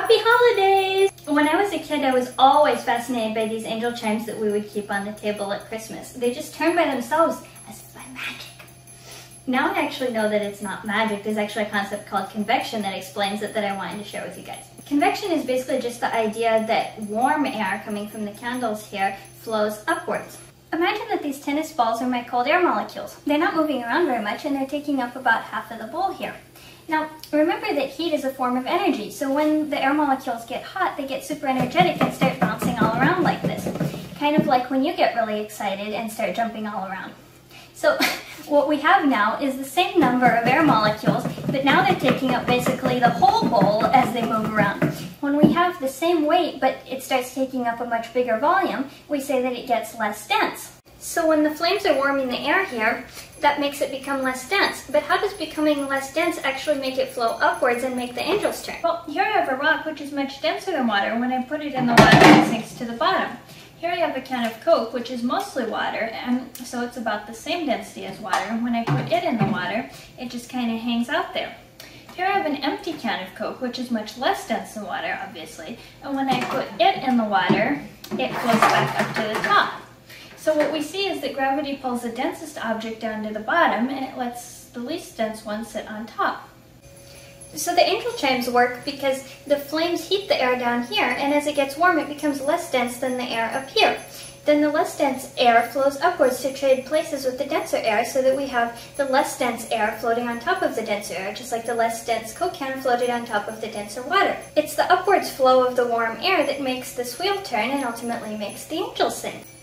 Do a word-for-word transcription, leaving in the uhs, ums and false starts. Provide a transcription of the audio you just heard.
Happy holidays! When I was a kid, I was always fascinated by these angel chimes that we would keep on the table at Christmas. They just turned by themselves as if by magic. Now I actually know that it's not magic. There's actually a concept called convection that explains it that I wanted to share with you guys. Convection is basically just the idea that warm air coming from the candles here flows upwards. Imagine that these tennis balls are my cold air molecules. They're not moving around very much and they're taking up about half of the bowl here. Now, remember that heat is a form of energy, so when the air molecules get hot, they get super energetic and start bouncing all around like this. Kind of like when you get really excited and start jumping all around. So what we have now is the same number of air molecules, but now they're taking up basically the whole bowl as they move around. When we have the same weight, but it starts taking up a much bigger volume, we say that it gets less dense. So when the flames are warming the air here, that makes it become less dense. But how does becoming less dense actually make it flow upwards and make the angels turn? Well, here I have a rock which is much denser than water. When I put it in the water, it sinks to the bottom. Here I have a can of Coke, which is mostly water, and so it's about the same density as water. And when I put it in the water, it just kind of hangs out there. Here I have an empty can of Coke, which is much less dense than water, obviously. And when I put it in the water, it flows back up to the top. So what we see is that gravity pulls the densest object down to the bottom and it lets the least dense one sit on top. So the angel chimes work because the flames heat the air down here, and as it gets warm it becomes less dense than the air up here. Then the less dense air flows upwards to trade places with the denser air, so that we have the less dense air floating on top of the denser air, just like the less dense Coke can floated on top of the denser water. It's the upwards flow of the warm air that makes this wheel turn and ultimately makes the angels sing.